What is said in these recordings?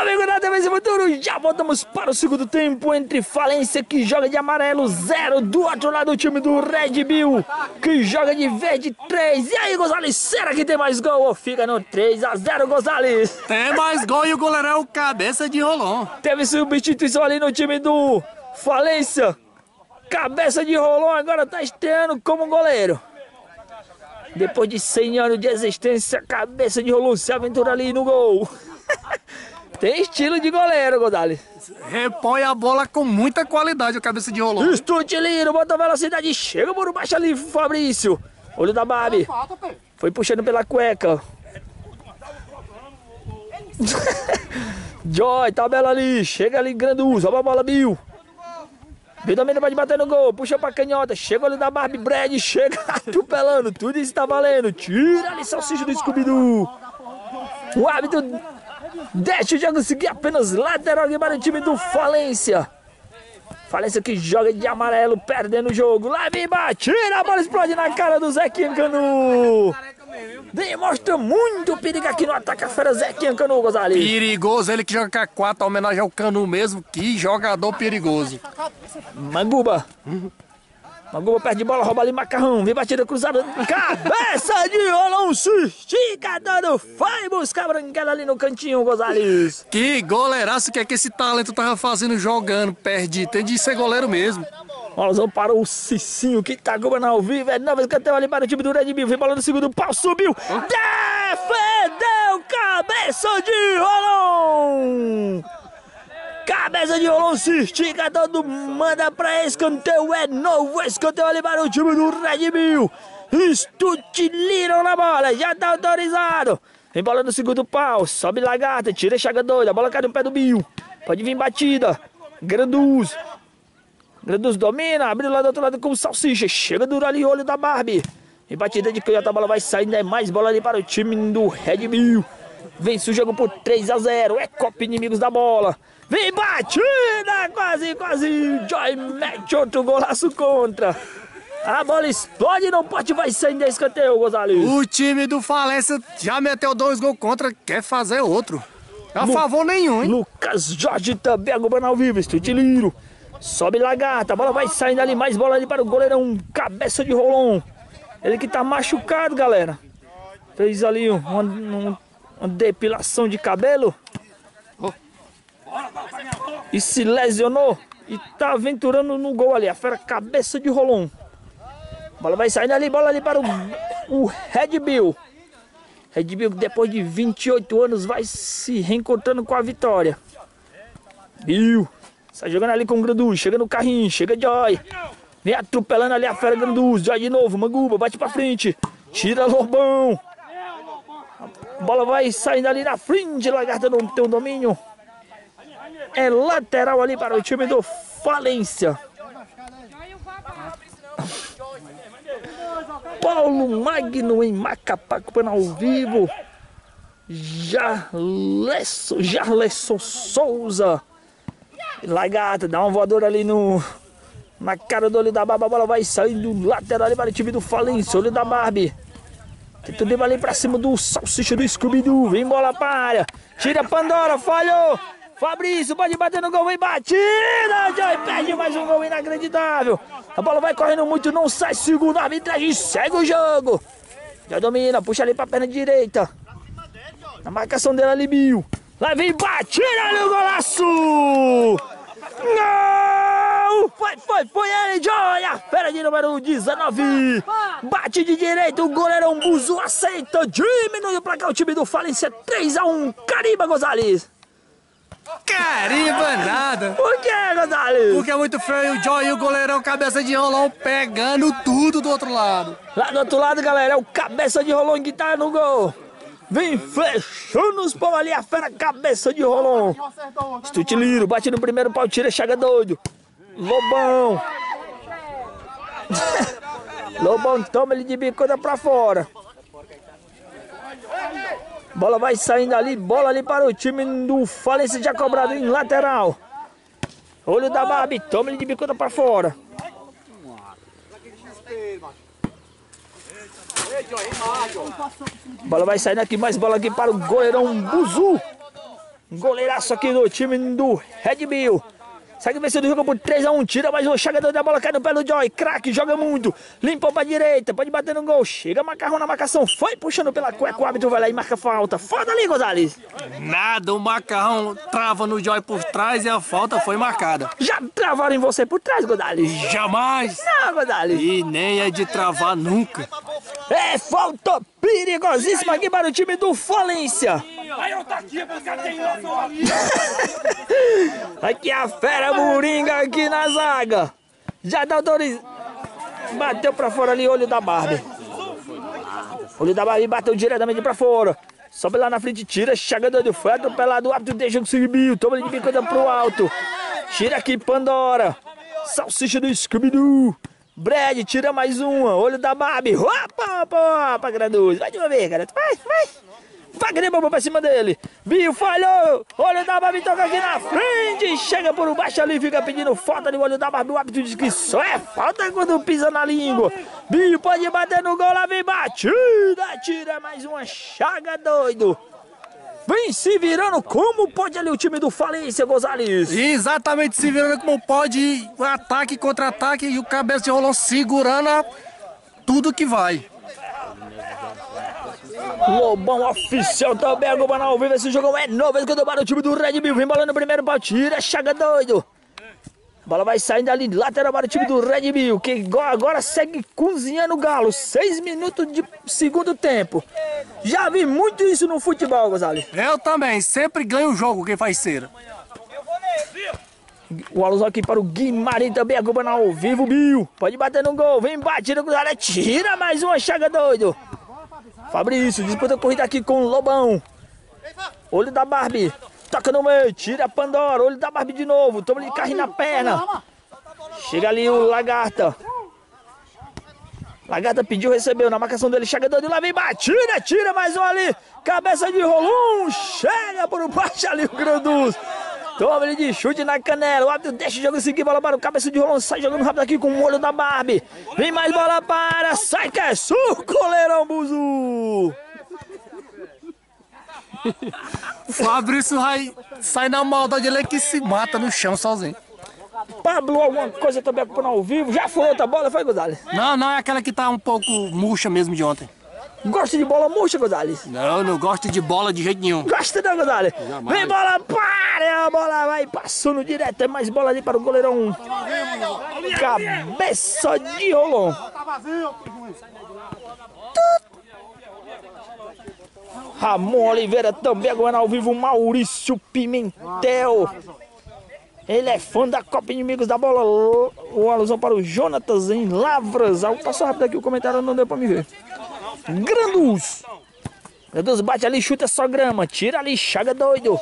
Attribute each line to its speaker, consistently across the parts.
Speaker 1: amigo da TV Futuro, já voltamos para o segundo tempo entre Falência, que joga de amarelo 0, do outro lado o time do Red Bull, que joga de verde 3. E aí, Gonzalez, será que tem mais gol ou fica no 3-0, Gonzalez?
Speaker 2: Tem mais gol e o goleirão é o Cabeça de Rolon.
Speaker 1: Teve substituição ali no time do Falência. Cabeça de Rolon agora tá estreando como goleiro. Depois de 100 anos de existência, Cabeça de Rolon se aventura ali no gol. Tem estilo de goleiro, Gonzalez.
Speaker 2: Repõe a bola com muita qualidade o Cabeça de Rolon.
Speaker 1: Estutilino, bota velocidade, chega por baixo ali, Fabrício. Olho da Barbie. Foi puxando pela cueca. Joy, tabela ali, chega ali, Granduz, rouba a bola, Bill. Bill também não pode bater no gol, puxa pra canhota, chega ali da Barbie, Brad, chega atropelando, tudo isso tá valendo. Tira ali, salsicha do Scooby-Doo. O árbitro deixa o jogo seguir apenas lateral aqui para o time do Falência. Falência que joga de amarelo, perdendo o jogo. Lá vem, bate, tira a bola, explode na cara do Zequinha Canu. Demonstra muito perigo aqui no ataque a fera Zequinha Canu, Gonzalez.
Speaker 2: Perigoso, ele que joga com a 4, homenagem ao Canu mesmo. Que jogador perigoso.
Speaker 1: Manguba. Manguba perde bola, rouba ali Macarrão. Vem batida cruzada. Cabeça de Rolon, se estica dando. Vai buscar a branquela ali no cantinho, Gonzalez.
Speaker 2: Que goleiraço que é que esse talento tava fazendo jogando, perdido. Tem de ser goleiro mesmo.
Speaker 1: Bolazão para o Cicinho que tá cobrando ao vivo. É nova escanteio ali para o time do Red Bull. Vem bola no segundo pau, subiu. Defendeu, Cabeça de Rolon. Cabeça de Rolon se estica, todo manda pra escanteio. É novo escanteio ali para o time do Red Bull. Estutiram na bola, já tá autorizado. Vem bola no segundo pau, sobe Lagarta, tira a chaga doida. A bola cai no pé do Bill. Pode vir batida. Granduz. Granduz domina, abriu lá do outro lado com o Salsicha. Chega duro ali, olho da Barbie. E batida de canhota, a bola vai saindo. É mais bola ali para o time do Red Bull. Vence o jogo por 3-0. É Copa Inimigos da bola. Vem batida, quase. Joy mete outro golaço contra. A bola explode, não pode, vai saindo da escanteio, Gonzalez.
Speaker 2: O time do Falência já meteu 2 gols contra, quer fazer outro. A favor nenhum, hein?
Speaker 1: Lucas Jorge também acompanhando ao vivo, Estutiliro. Sobe Lagarta, a bola vai saindo ali, mais bola ali para o goleirão, Cabeça de Rolon. Ele que tá machucado, galera. Fez ali uma depilação de cabelo. E se lesionou. E tá aventurando no gol ali, a fera Cabeça de Rolon. Bola vai saindo ali, bola ali para o Red Bull. Red Bull depois de 28 anos vai se reencontrando com a vitória. Bill. Sai jogando ali com o Granduz, chega no carrinho, chega Joy. Vem atropelando ali a fera Granduz, Joy de novo, Manguba, bate pra frente. Tira Lobão. A bola vai saindo ali na frente, Lagarta não tem o domínio. É lateral ali para o time do Falência. Paulo Magno em Macapá, acompanhando ao vivo. Jarleson Souza. Lagarta, dá uma voadora ali na cara do olho da Barbie. A bola vai saindo lateral ali para o time do Falência. Olho da Barbie. Tenta levar ali para cima do Salsicha do Scooby-Doo. Vem bola para a área. Tira Pandora, falhou. Fabrício pode bater no gol, vem batida. Joy perde mais um gol inacreditável. A bola vai correndo muito, não sai. Segundo a arbitragem, segue o jogo. Já domina, puxa ali para a perna direita. Na marcação dela ali, Bill. Lá vem batida no golaço! Não! Foi ele, Joy! A fera de número 19. Bate de direita, o goleirão Buzu aceita. Diminui o placar, o time do Falência 3-1. Carimba, Gonzalez!
Speaker 2: Carimba nada!
Speaker 1: Por que, Gonzalez?
Speaker 2: Porque é muito feio o Joy e o goleirão Cabeça de Rolon pegando tudo do outro lado.
Speaker 1: Lá do outro lado, galera, é o Cabeça de Rolon que tá no gol. Vem fechando os pau ali, a fera Cabeça de Rolon. Estutiliro, bate no primeiro pau, tira, chega doido. Lobão. Lobão toma ele de bicuda pra fora. Bola vai saindo ali, bola ali para o time do Falência, já cobrado em lateral. Olho da Barbie, toma ele de bicuda pra fora. Bola vai saindo aqui, mais bola aqui para o goleirão Buzu. Goleiraço aqui do time do Red Bull. Segue vencendo o jogo por 3-1. Tira mais um. Chega da bola, cai no pé do Joy. Craque, joga muito. Limpou pra direita. Pode bater no gol. Chega Macarrão na marcação. Foi puxando pela cueca. O árbitro vai lá e marca falta. Falta ali, Gonzales.
Speaker 2: Nada, o Macarrão trava no Joy por trás e a falta foi marcada.
Speaker 1: Já travaram em você por trás, Gonzales?
Speaker 2: Jamais.
Speaker 1: Não, Gonzales.
Speaker 2: E nem é de travar nunca.
Speaker 1: É falta perigosíssima aqui para o time do Falência. Aqui a fera Moringa aqui na zaga. Já dá autorizado. Bateu pra fora ali, olho da Barbie. Olho da Barbie bateu diretamente pra fora. Sobe lá na frente, tira, chega doido, foi atropelado, o árbitro deixa o Scooby-Doo, toma ele de bico pro alto. Tira aqui Pandora. Salsicha do Scooby-Doo. Brad, tira mais uma, olho da Barbie. Opa, opa, opa, Grandoso. Vai de uma vez, garoto, vai, vai. Wagner bombou pra cima dele. Bill falhou. Olho da Barbie toca aqui na frente. Chega por baixo ali, fica pedindo falta de olho da Barbie. O árbitro diz que só é falta quando pisa na língua. Bill pode bater no gol, lá vem batida. Tira mais uma, chaga doido. Vem se virando como pode ali o time do Falência, Gonzales.
Speaker 2: Exatamente, se virando como pode. Ataque, contra-ataque e o cabeça de rolão segurando tudo que vai.
Speaker 1: Lobão oficial também, agora ao vivo, esse jogo é novo, que eu o time do Red Bull, vem bola no primeiro pau, tira, chaga doido. Bola vai saindo ali, lateral para o time do Red Bull, que agora segue cozinhando o galo, 6 minutos de segundo tempo. Já vi muito isso no futebol, Gonzalo.
Speaker 2: Eu também, sempre ganho o jogo quem faz cera.
Speaker 1: O alusão aqui para o Guimarães também, agora ao vivo, Bill, pode bater no gol, vem batida com o área, tira mais uma, chaga doido. Fabrício, disputa a corrida aqui com o Lobão. Olho da Barbie. Toca no meio, tira a Pandora. Olho da Barbie de novo. Toma de carrinho na perna. Chega ali o Lagarta. Lagarta pediu, recebeu. Na marcação dele, chega doido. Lá vem batida, tira mais um ali. Cabeça de Rolum. Chega por baixo ali o Granduz. Toma ele de chute na canela. O árbitro deixa o jogo seguir. Bola para o cabeça de Rolão. Sai jogando rápido aqui com o olho da Barbie. Vem mais bola para. Sai que é suco, goleirão Buzu.
Speaker 2: O Fabrício sai na maldade, ele é que se mata no chão sozinho.
Speaker 1: Pablo, alguma coisa também acompanhando ao vivo. Já foi outra bola, foi, Gonzales?
Speaker 2: Não, é aquela que tá um pouco murcha mesmo de ontem.
Speaker 1: Gosta de bola murcha, Gonzales?
Speaker 2: Não gosto de bola de jeito nenhum.
Speaker 1: Gosta não, Gonzales?
Speaker 2: Jamais.
Speaker 1: Vem bola, para! A bola vai passando direto. É mais bola ali para o goleirão. Cabeça de Rolon. Ramon Oliveira também agora ao vivo. Maurício Pimentel. Ele é fã da Copa Inimigos da Bola. O alusão para o Jonatas em Lavras. Passou rápido aqui o comentário, não deu para me ver. Granduz. Granduz bate ali, chuta só grama. Tira ali, chaga doido.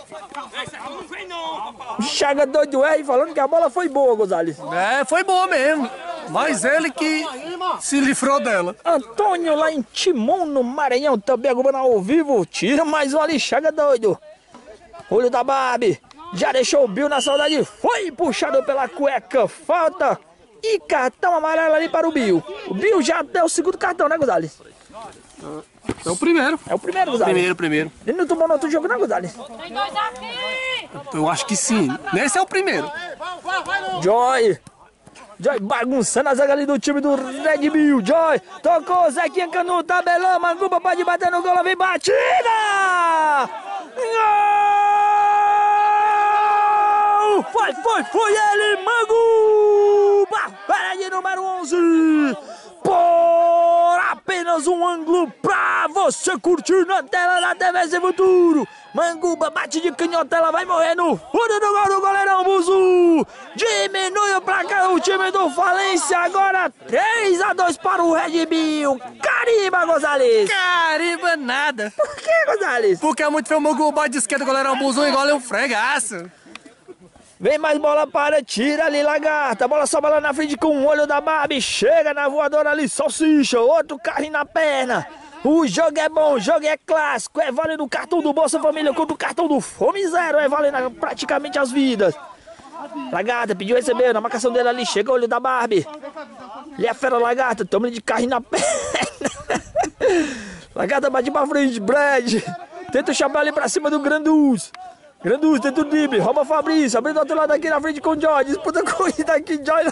Speaker 1: Chaga doido, falando que a bola foi boa, Gonzales.
Speaker 2: Foi boa mesmo. Mas ele que se livrou dela.
Speaker 1: Antônio lá em Timon, no Maranhão, também agora ao vivo. Tira mais um ali, chaga doido. Olho da Barbie. Já deixou o Bill na saudade. Foi puxado pela cueca. Falta. E cartão amarelo ali para o Bill. O Bill já deu o segundo cartão, né, Gonzales?
Speaker 2: É o primeiro.
Speaker 1: É o primeiro, Gonzales?
Speaker 2: Primeiro.
Speaker 1: Ele não tomou no outro jogo, não, Gonzales?
Speaker 3: Tem dois aqui!
Speaker 2: Eu acho que sim. Nesse é o primeiro.
Speaker 1: Joy bagunçando a zaga ali do time do Red Bull. Joy tocou, Zequinha no tabelão. Manguba pode bater no gol, vem batida! Gol! Foi ele, Manguba! Para de número 11! Por apenas um ângulo pra você curtir na tela da TV Sem Futuro. Manguba bate de canhota, ela vai morrer no fundo do gol do goleirão Buzu. Diminui o placar o time do Falência, agora 3-2 para o Red Bull. Carimba, Gonzales.
Speaker 2: Carimba nada.
Speaker 1: Por que, Gonzales?
Speaker 2: Porque é muito feio o Manguba bate de esquerda, o goleirão Buzu igual um fregaço.
Speaker 1: Vem mais bola para, tira ali, Lagarta. Bola sobe lá na frente com o olho da Barbie. Chega na voadora ali, Salsicha. Outro carrinho na perna. O jogo é bom, o jogo é clássico. É valendo o cartão do Bolsa Família contra o cartão do Fome Zero. É valendo praticamente as vidas. Lagarta pediu, recebeu. Na marcação dele ali, chega o olho da Barbie. Ele é fera, Lagarta. Toma ele de carrinho na perna. Lagarta bate pra frente, Brad. Tenta chamar ali pra cima do Granduz. Granduz, tenta o drible, rouba Fabrício, abrindo do outro lado aqui na frente com o Joy, disputa a corrida aqui, Joy.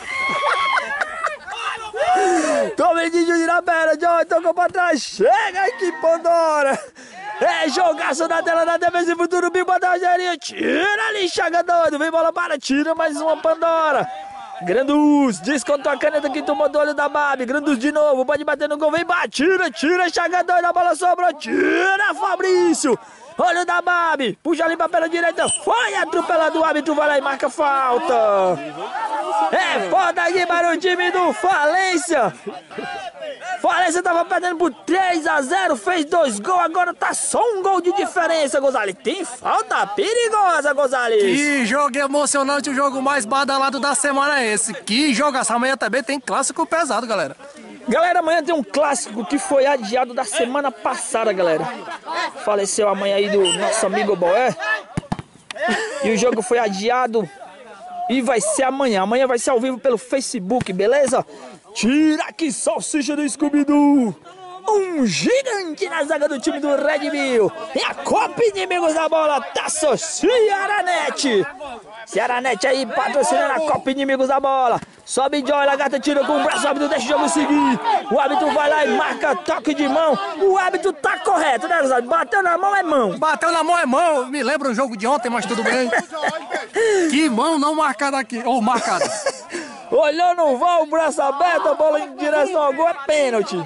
Speaker 1: Toma ele de Júlio na perna, Joy, tocou pra trás, chega aqui, Pandora. É jogaço na tela da defesa e futuro, Bill bota a Rogerinho, tira ali, Chaga doido, vem bola para, tira mais uma Pandora. Granduz, descontou a caneta que tomou do olho da Babi. Granduz de novo, pode bater no gol, vem, bate, tira, Chaga doido, a bola sobrou, tira, Fabrício. Olho da Babi, puxa ali pra perna direita, foi atropelado, o árbitro vai lá e marca falta. É foda aqui para o time do Falência. Falência tava perdendo por 3-0, fez 2 gols, agora tá só um gol de diferença, Gonzalez. Tem falta perigosa, Gonzalez.
Speaker 2: Que jogo emocionante, o jogo mais badalado da semana é esse. Que jogo, essa amanhã também tem clássico pesado, galera.
Speaker 1: Galera, amanhã tem um clássico que foi adiado da semana passada, galera. Faleceu amanhã aí do nosso amigo Boé. E o jogo foi adiado e vai ser amanhã. Amanhã vai ser ao vivo pelo Facebook, beleza? Tira aqui, salsicha do Scooby-Doo. Um gigante na zaga do time do Red Bull. E a Copa Inimigos da Bola, Taça Cearanet. Cearanet aí patrocinando a Copa Inimigos da Bola. Sobe Joy, Lagarta tira com o braço, o árbitro deixa o jogo seguir. O árbitro vai lá e marca toque de mão. O árbitro tá correto, né, Gonzalez? Bateu na mão é mão.
Speaker 2: Bateu na mão é mão. Me lembra o jogo de ontem, mas tudo bem. Que mão não marcada aqui. Ou marcada.
Speaker 1: Olhou no vão, o braço aberto, a bola em direção ao gol, é pênalti.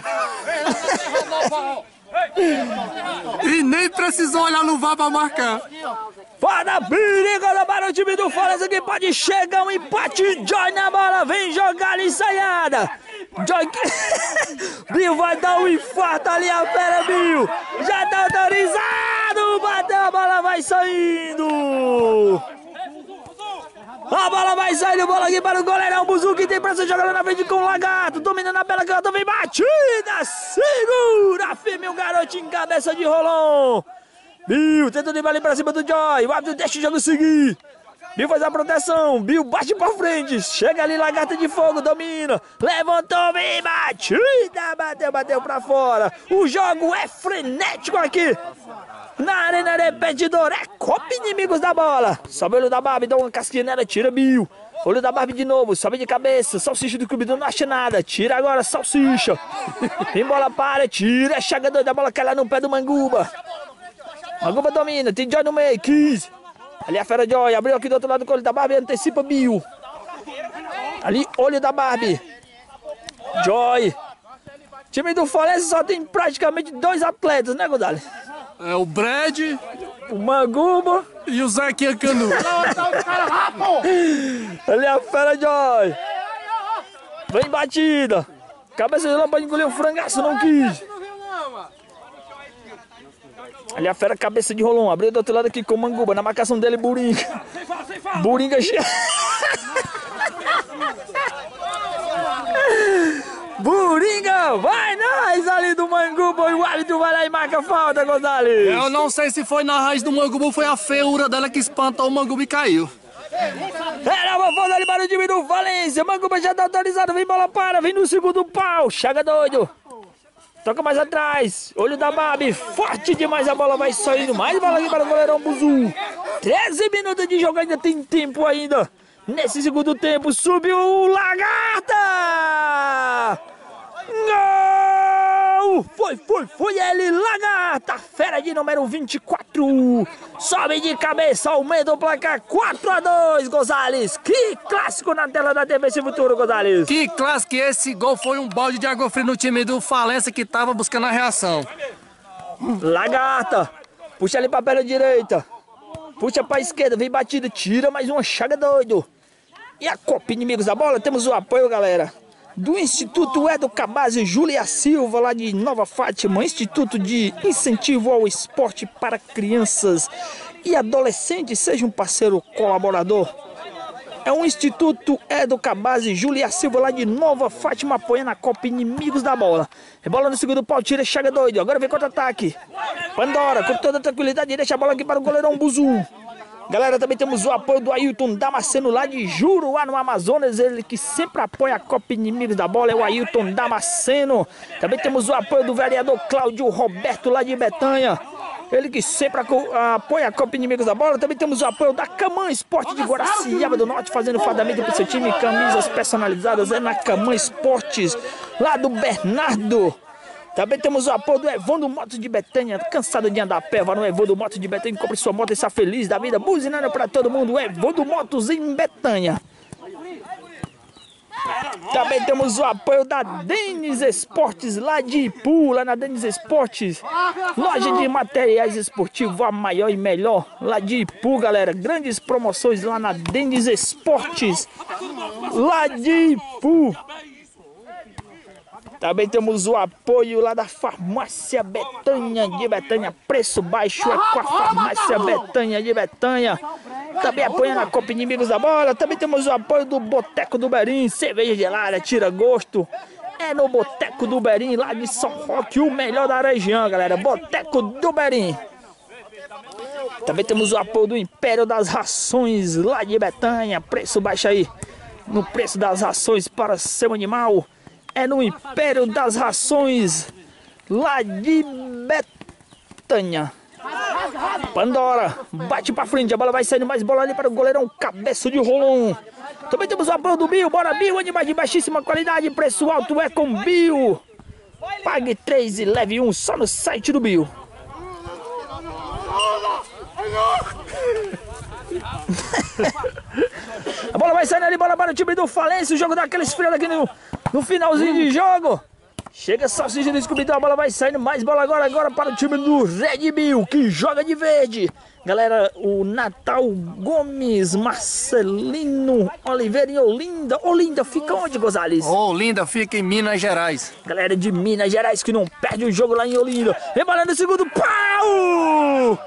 Speaker 2: E nem precisou olhar no VAR pra marcar.
Speaker 1: Foda, perigosa para o time do Falência que pode chegar um empate. Joy na bola, vem jogar ali ensaiada. Joy Bill vai dar um infarto ali, a fera Bill. Já tá autorizado, bateu a bola, vai saindo. A bola vai saindo, bola aqui para o goleirão Buzu, que tem pressa jogando na frente com o Lagarto. Dominando a bela caneta, vem batida, segura firme o garotinho, cabeça de Rolon. Bill tenta de ali pra cima do Joy, o árbitro deixa o jogo seguir. Bill faz a proteção, Bill bate pra frente, chega ali, Lagarta de fogo, domina, levantou, vem, batida, bateu pra fora. O jogo é frenético aqui na Arena Repetidor, é Copa Inimigos da Bola. Sobe o olho da Barbie, dá uma casquinha nela, tira Bill. Olho da Barbie de novo, sobe de cabeça, salsicha do Scooby-Doo não acha nada, tira agora, salsicha. Tem bola para, tira, Chaga doida, a bola cai lá no pé do Manguba. Manguba domina, tem Joy no meio, 15. Ali a fera Joy, abriu aqui do outro lado com o olho da Barbie, antecipa Bill. Ali, olho da Barbie. Joy. Time do Falência só tem praticamente 2 atletas, né, Gonzalez?
Speaker 2: É o Brad,
Speaker 1: o Manguba
Speaker 2: e o Zequinha Canu.
Speaker 1: Ali a fera Joy. Vem batida. Cabeça de lã pode engolir um frangaço, não quis. Ali a fera, cabeça de Rolon. Abriu do outro lado aqui com o Manguba. Na marcação dele, Buringa. Buringa cheia. Buringa, vai nós ali do Manguba. E o árbitro vai lá e marca a falta, Gonzalez.
Speaker 2: Eu não sei se foi na raiz do Manguba ou foi a feiura dela que espantou o Manguba e caiu.
Speaker 1: Era uma falta ali para o time do Falência. Manguba já tá autorizado. Vem bola para, vem no segundo pau. Chaga doido. Toca mais atrás, olho da Babi, forte demais, a bola vai saindo, mais bola aqui para o goleirão Buzu. 13 minutos de jogo, ainda tem tempo ainda. Nesse segundo tempo, subiu o Lagarta! Gol! Foi ele, Lagarta, fera de número 24. Sobe de cabeça, aumenta o placar 4-2, Gonzalez. Que clássico na tela da TV Futuro, Gonzalez.
Speaker 2: Que clássico, esse gol foi um balde de água fria no time do Falência que tava buscando a reação.
Speaker 1: Lagarta, puxa ali pra perna direita. Puxa pra esquerda, vem batida, tira mais uma, Chaga doido. E a Copa Inimigos da Bola, temos o apoio, galera, do Instituto Edo Cabazzi Júlia Silva, lá de Nova Fátima, Instituto de Incentivo ao Esporte para Crianças e Adolescentes. Seja um parceiro colaborador. É o Instituto Edo Cabazzi Júlia Silva, lá de Nova Fátima, apoiando a Copa Inimigos da Bola. Rebola no segundo pau, tira, Chaga doido. Agora vem contra-ataque. Pandora, com toda tranquilidade, deixa a bola aqui para o goleirão Buzu. Galera, também temos o apoio do Ailton Damasceno, lá de Juruá, no Amazonas. Ele que sempre apoia a Copa Inimigos da Bola, é o Ailton Damasceno. Também temos o apoio do vereador Cláudio Roberto, lá de Betanha. Ele que sempre apoia a Copa Inimigos da Bola. Também temos o apoio da Camã Esporte de Guaraciaba do Norte, fazendo fardamento para o seu time, camisas personalizadas. É na Camã Esportes, lá do Bernardo. Também temos o apoio do Evandro Motos de Betânia. Cansado de andar a pé, vá no Evandro Motos de Betânia, compre sua moto e está feliz da vida, buzinando para todo mundo. Evandro Motos em Betânia. Também temos o apoio da Denis Esportes, lá de Ipu, lá na Denis Esportes. Loja de materiais esportivos, a maior e melhor, lá de Ipu, galera. Grandes promoções lá na Denis Esportes, lá de Ipu. Também temos o apoio lá da Farmácia Betânia de Betânia. Preço baixo é com a Farmácia Betânia de Betânia. Também apoiando a Copa Inimigos da Bola. Também temos o apoio do Boteco do Berim. Cerveja gelada, tira gosto. É no Boteco do Berim, lá de São Roque, o melhor da região, galera. Boteco do Berim. Também temos o apoio do Império das Rações, lá de Betânia. Preço baixo aí no preço das rações para seu animal. É no Império das Rações, lá de Betânia. Pandora, bate pra frente, a bola vai saindo, mais bola ali para o goleirão Cabeça de Rolon. Também temos o apoio do Bio, bora Bio, animais de baixíssima qualidade, preço alto é com Bio. Pague 3 e leve 1 só no site do Bio. A bola vai saindo ali, bola para o time do Falência. O jogo dá aquela esfriada aqui no finalzinho de jogo. Chega Salsicha do Scooby, a bola vai saindo. Mais bola agora para o time do Red Bull, que joga de verde. Galera, o Natal Gomes, Marcelino Oliveira em Olinda. Olinda fica onde, Gonzales?
Speaker 2: Olinda fica em Minas Gerais.
Speaker 1: Galera de Minas Gerais que não perde o jogo lá em Olinda. Rebalando o segundo pau!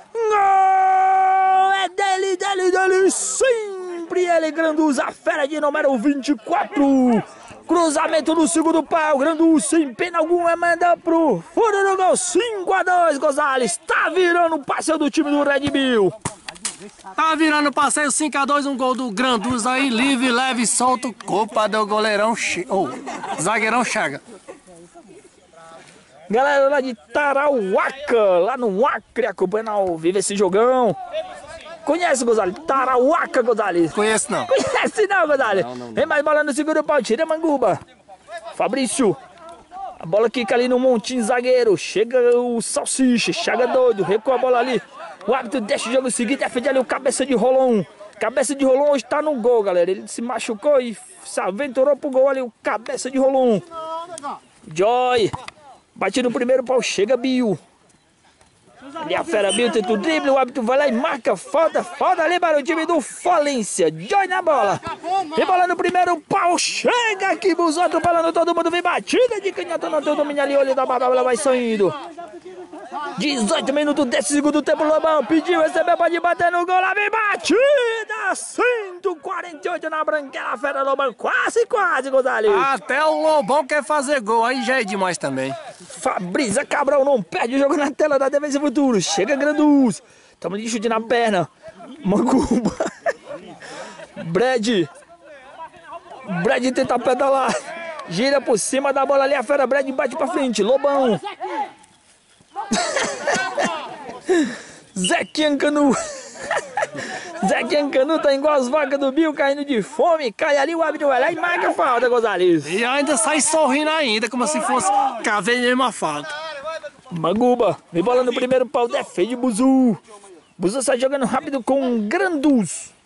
Speaker 1: Gol! É dele, sempre ele, Granduz, a fera de número 24. Cruzamento no segundo pau, Granduz, sem pena alguma, manda pro fundo do gol, 5-2, Gonzales. Tá virando o passeio do time do Red Bull.
Speaker 2: Tá virando o passeio 5-2, um gol do Granduz aí, livre, leve, solto, culpa do goleirão, zagueirão Chaga.
Speaker 1: Galera lá de Tarauaca, lá no Acre, acompanhando ao vivo esse jogão. Conhece, Gonzales? Tarauaca, Gonzales?
Speaker 2: Conheço não.
Speaker 1: Conhece não, Gonzales?
Speaker 2: Não.
Speaker 1: Vem mais bola no segundo pau, tira Manguba. Fabrício. A bola quica ali no montinho, zagueiro. Chega o Salsicha, chega doido, recua a bola ali. O árbitro deixa o jogo seguinte, defende ali o Cabeça de Rolon. Cabeça de Rolon hoje tá no gol, galera. Ele se machucou e se aventurou pro gol ali, o Cabeça de Rolon. Joy. Bate no primeiro pau, chega Bill. Ali a fera Bill tenta o drible, o árbitro vai lá e marca falta ali para o time do Falência. Joy na bola. Vem bola no primeiro pau, chega aqui, Buzão, atropelando todo mundo, vem batida de canhota no teu domínio ali, olho da barba, ela vai saindo. 18 minutos desse segundo tempo, Lobão pediu, recebeu, pode bater no gol, lá vem batida, 148 na branquela, fera Lobão, quase, Gonzales.
Speaker 2: Até o Lobão quer fazer gol, aí já é demais também.
Speaker 1: Fabrício Cabral não perde o jogo na tela da Defesa Futuro, chega Granduz, toma de chute na perna, Manguba, Brad tenta pedalar, gira por cima da bola ali, a fera Brad bate pra frente, Lobão. Zequinha Canu. Zequinha Canu tá igual as vacas do Bill, caindo de fome. Cai ali, o árbitro vai lá e marca a falta, Gonzales.
Speaker 2: E ainda sai sorrindo ainda, como se fosse cavei uma falta.
Speaker 1: Maguba, vem bola no primeiro pau, defende Buzu. Buzu sai jogando rápido com Granduz.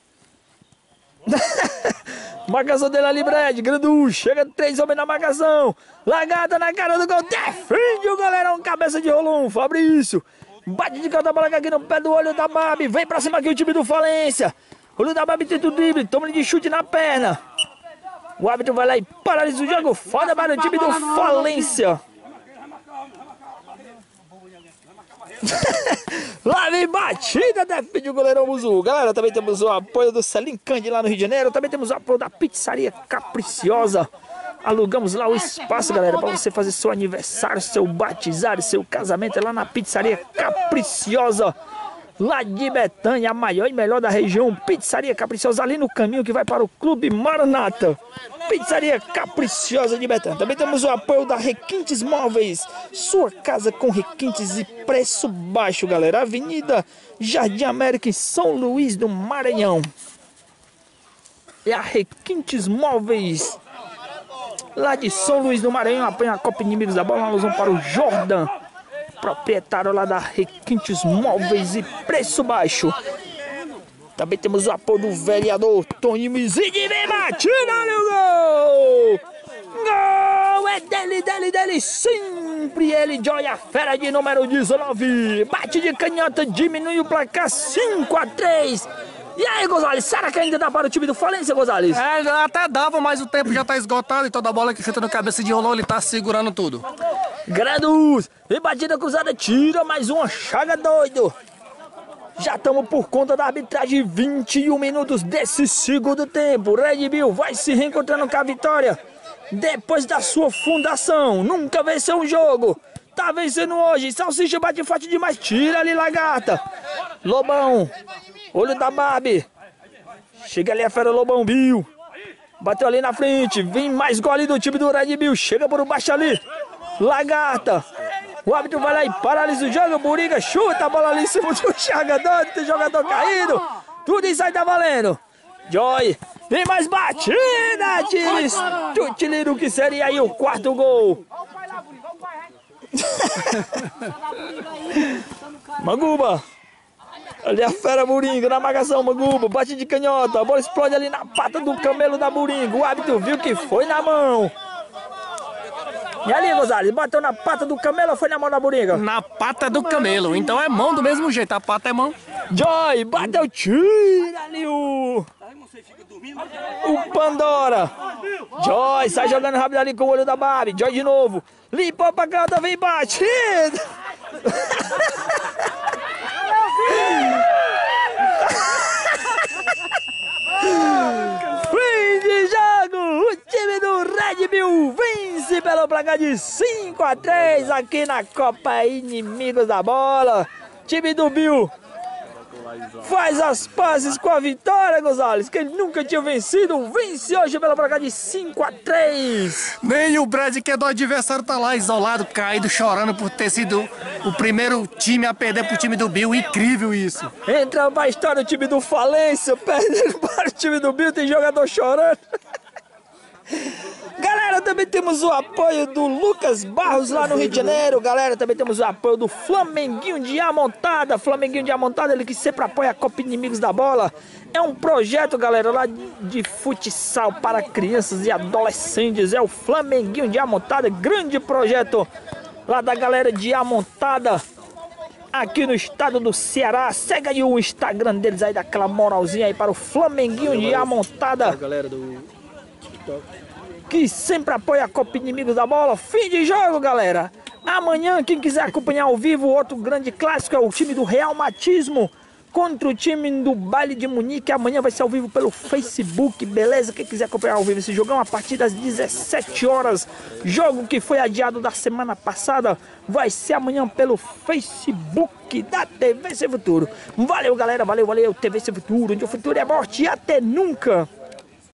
Speaker 1: Marcação dele ali, Brad, Granduz, chega 3 homens na marcação. Lagada na cara do gol, defende o goleirão, Cabeça de Rolon, Fabrício. Bate de cada bola aqui no pé do olho da Babi, vem pra cima aqui o time do Falência. Olho da Babi tenta o drible, toma de chute na perna. O árbitro vai lá e paralisa o jogo, foda para o time do Falência. Lá vem batida, defende o goleirão Buzu. Galera, também temos o apoio do Selim Candy lá no Rio de Janeiro. Também temos o apoio da Pizzaria Capriciosa. Alugamos lá o espaço, galera, para você fazer seu aniversário, seu batizado, seu casamento. É lá na Pizzaria Capriciosa, lá de Betânia, a maior e melhor da região, Pizzaria Caprichosa, ali no caminho que vai para o Clube Maranata. Pizzaria Caprichosa de Betânia. Também temos o apoio da Requintes Móveis, sua casa com requintes e preço baixo, galera. Avenida Jardim América, em São Luís do Maranhão. É a Requintes Móveis, lá de São Luís do Maranhão. Apanha a Copa Inimigos da Bola, nós vamos para o Jordan, proprietário lá da Requintes Móveis e preço baixo. Também temos o apoio do vereador Toninho Mizig. Vem batida, olha o gol! Gol é dele, sempre ele, Joy, a fera de número 19. Bate de canhota, diminui o placar 5-3. E aí, Gonzalez, será que ainda dá para o time do Falência, Gonzalez?
Speaker 2: É, até dava, mas o tempo já tá esgotado e toda bola que chuta no cabeça de Rolô, ele tá segurando tudo.
Speaker 1: Granus, e batida cruzada, tira mais uma, chaga doido. Já estamos por conta da arbitragem, 21 minutos desse segundo tempo. Red Bull vai se reencontrando com a vitória depois da sua fundação. Nunca venceu um jogo, tá vencendo hoje. Salsicha bate forte demais, tira ali, lagarta. Lobão, olho da Barbie. Chega ali a fera, Lobão, Bill. Bateu ali na frente, vem mais gole do time do Red Bull. Chega por baixo ali, lagarta. O árbitro vai lá e paralisa o jogo. Buriga chuta a bola ali em cima do jogador. Tem jogador caído. Tudo isso aí tá valendo. Joy, vem mais batida. Tutiliru, que seria aí o quarto gol. Maguba. Ali a fera, Buringa, na marcação, Maguba. Bate de canhota. A bola explode ali na pata do camelo da Buringa. O árbitro viu que foi na mão. E ali, Gonzalez, bateu na pata do camelo ou foi na mão da Buringa?
Speaker 2: Na pata do camelo, então é mão do mesmo jeito, a pata é mão.
Speaker 1: Joy, bateu, tira ali o Pandora. Joy, sai jogando rápido ali com o olho da Barbie. Joy de novo, limpou pra canhota, vem batida. Fim de jogo, o time do Red Bull vence pelo placar de 5-3 aqui na Copa Inimigos da Bola. Time do Bill faz as pazes com a vitória, Gonzalez, que ele nunca tinha vencido, vence hoje pelo placar de 5-3.
Speaker 2: Nem o Brad, que é do adversário, tá lá isolado, caído, chorando por ter sido o primeiro time a perder pro time do Bill. Incrível isso.
Speaker 1: Entra pra história o time do Falência, perdendo para o time do Bill, tem jogador chorando. Galera, também temos o apoio do Lucas Barros lá no Rio de Janeiro. Galera, também temos o apoio do Flamenguinho de Amontada. Flamenguinho de Amontada, ele que sempre apoia a Copa Inimigos da Bola. É um projeto, galera, lá de futsal para crianças e adolescentes. É o Flamenguinho de Amontada, grande projeto lá da galera de Amontada, aqui no estado do Ceará. Segue aí o Instagram deles aí, daquela moralzinha aí para o Flamenguinho de Amontada.
Speaker 2: Galera do TikTok,
Speaker 1: que sempre apoia a Copa Inimigos da Bola. Fim de jogo, galera. Amanhã, quem quiser acompanhar ao vivo, outro grande clássico é o time do Real Matismo contra o time do Baile de Munique. Amanhã vai ser ao vivo pelo Facebook, beleza? Quem quiser acompanhar ao vivo esse jogão, a partir das 17 horas. Jogo que foi adiado da semana passada, vai ser amanhã pelo Facebook da TV Sem Futuro. Valeu, galera. Valeu. TV Sem Futuro, onde o futuro é morte. E até nunca.